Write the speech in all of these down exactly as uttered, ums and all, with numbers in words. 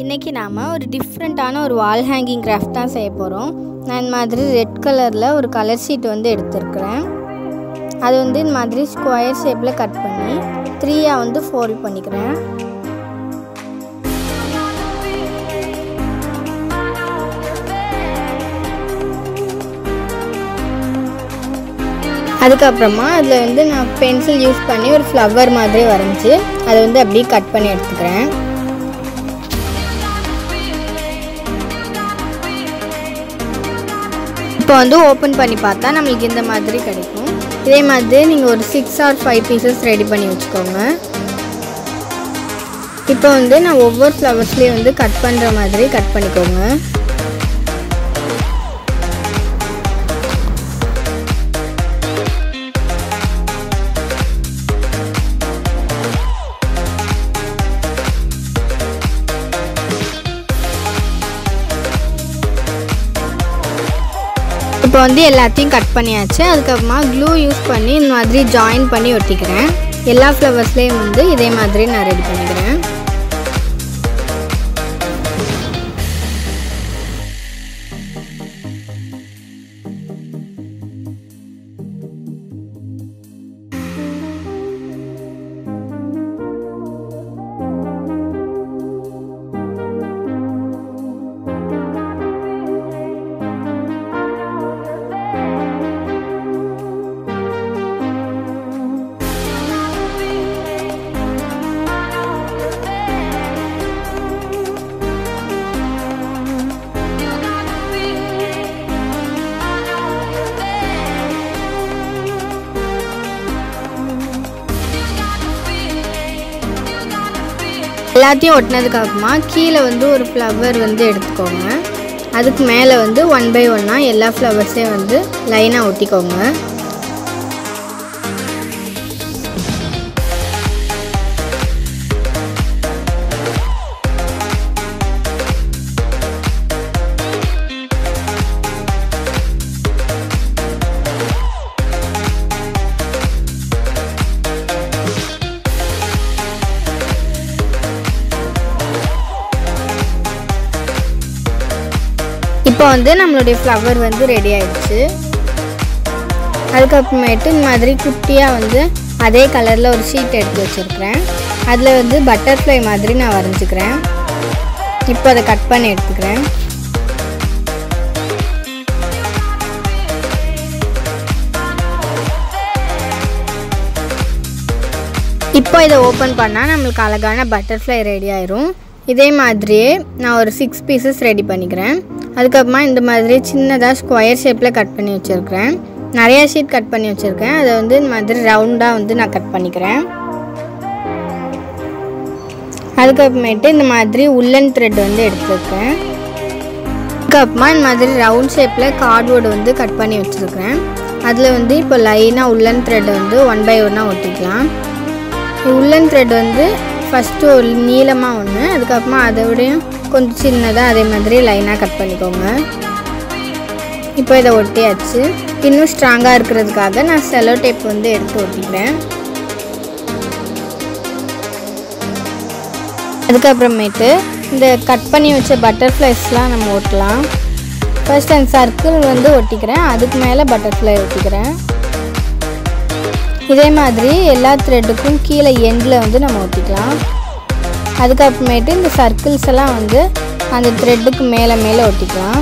இன்றைக்கி நாம் ஒரு டிஃப்ரெண்ட்டான ஒரு வால் ஹேங்கிங் கிராஃப்ட் தான் செய்ய போகிறோம். நான் இந்த மாதிரி ரெட் கலரில் ஒரு கலர் ஷீட் வந்து எடுத்துருக்கிறேன். அது வந்து இந்த மாதிரி ஸ்கொயர் ஷேப்பில் கட் பண்ணி த்ரீயாக வந்து ஃபோல்ட் பண்ணிக்கிறேன். அதுக்கப்புறமா அதில் வந்து நான் பென்சில் யூஸ் பண்ணி ஒரு ஃப்ளவர் மாதிரி வரைஞ்சி அதை வந்து அப்படியே கட் பண்ணி எடுத்துக்கிறேன். இப்போ வந்து ஓப்பன் பண்ணி பார்த்தா நம்மளுக்கு இந்த மாதிரி கிடைக்கும். இதே மாதிரி நீங்கள் ஒரு six or five pieces ready பண்ணி வச்சுக்கோங்க. இப்போ வந்து நான் ஒவ்வொரு ஃப்ளவர்ஸ்லேயும் வந்து கட் பண்ணுற மாதிரி கட் பண்ணிக்கோங்க. இப்போ வந்து எல்லாத்தையும் கட் பண்ணியாச்சு. அதுக்கப்புறமா க்ளூ யூஸ் பண்ணி இந்த மாதிரி ஜாயின் பண்ணி ஒட்டிக்கிறேன். எல்லா ஃப்ளவர்ஸ்லேயும் வந்து இதே மாதிரி நான் ரெடி பண்ணிக்கிறேன். எல்லாத்தையும் ஒட்டினதுக்கப்புறமா கீழே வந்து ஒரு ஃப்ளவர் வந்து எடுத்துக்கோங்க. அதுக்கு மேலே வந்து ஒன் பை ஒன்னாக எல்லா ஃப்ளவர்ஸையும் வந்து லைனாக ஒட்டிக்கோங்க. இப்போ வந்து நம்மளுடைய ஃப்ளவர் வந்து ரெடி ஆயிடுச்சு. அதுக்கப்புறமேட்டு இந்த மாதிரி குட்டியாக வந்து அதே கலரில் ஒரு ஷீட் எடுத்து வச்சுருக்கிறேன். அதில் வந்து பட்டர்ஃப்ளை மாதிரி நான் வரைஞ்சிக்கிறேன். இப்போ அதை கட் பண்ணி எடுத்துக்கிறேன். இப்போ இதை ஓப்பன் பண்ணால் நம்மளுக்கு அழகான பட்டர்ஃப்ளை ரெடி ஆயிரும். இதே மாதிரியே நான் ஒரு சிக்ஸ் பீசஸ் ரெடி பண்ணிக்கிறேன். அதுக்கப்புறமா இந்த மாதிரி சின்னதாக ஸ்கொயர் ஷேப்பில் கட் பண்ணி வச்சுருக்கிறேன். நிறையா ஷீட் கட் பண்ணி வச்சுருக்கேன். அதை வந்து இந்த மாதிரி ரவுண்டாக வந்து நான் கட் பண்ணிக்கிறேன். அதுக்கப்புறமேட்டு இந்த மாதிரி உள்ளன் த்ரெட் வந்து எடுத்துருக்கேன். அதுக்கப்புறமா இந்த மாதிரி ரவுண்ட் ஷேப்பில் கார்ட்போர்டு வந்து கட் பண்ணி வச்சுருக்கிறேன். அதில் வந்து இப்போ லைனாக உள்ளன் த்ரெட் வந்து ஒன் பை ஒன்னாக ஒட்டிக்கலாம். உள்ளன் த்ரெட் வந்து ஃபஸ்ட்டு ஒரு நீளமாக ஒன்று, அதுக்கப்புறமா அதை விடையும் கொஞ்சம் சின்னதாக அதே மாதிரி லைனாக கட் பண்ணிக்கோங்க. இப்போ இதை ஒட்டியாச்சு. இன்னும் ஸ்ட்ராங்காக இருக்கிறதுக்காக நான் செலோ டேப் வந்து எடுத்து ஒட்டிக்கிறேன். அதுக்கப்புறமேட்டு இந்த கட் பண்ணி வச்ச பட்டர்ஃப்ளைஸ்லாம் நம்ம ஒட்டலாம். ஃபர்ஸ்ட் அந்த சர்க்கிள் வந்து ஒட்டிக்கிறேன். அதுக்கு மேலே பட்டர்ஃப்ளை ஒட்டிக்கிறேன். இதே மாதிரி எல்லா த்ரெட்டுக்கும் கீழே எண்டில் வந்து நம்ம ஒட்டிக்கலாம். அதுக்கப்புறமேட்டு இந்த சர்க்கிள்ஸ் எல்லாம் வந்து அந்த த்ரெட்டுக்கு மேலே மேலே ஒட்டிக்கலாம்.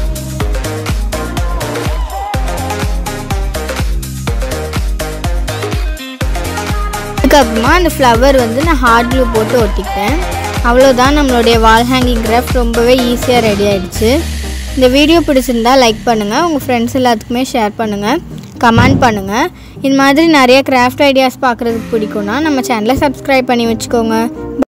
அதுக்கப்புறமா அந்த ஃப்ளவர் வந்து நான் ஹார்ட் க்ளூ போட்டு ஒட்டிக்கிட்டேன். அவ்வளோதான், நம்மளுடைய வால் ஹேங்கிங் கிராஃப்ட் ரொம்பவே ஈஸியாக ரெடி ஆகிடுச்சு. இந்த வீடியோ பிடிச்சிருந்தா லைக் பண்ணுங்கள், உங்கள் ஃப்ரெண்ட்ஸ் எல்லாத்துக்குமே ஷேர் பண்ணுங்கள், கமெண்ட் பண்ணுங்கள். இந்த மாதிரி நிறைய கிராஃப்ட் ஐடியாஸ் பார்க்குறதுக்கு பிடிக்கும்னா நம்ம சேனலை சப்ஸ்கிரைப் பண்ணி வச்சுக்கோங்க.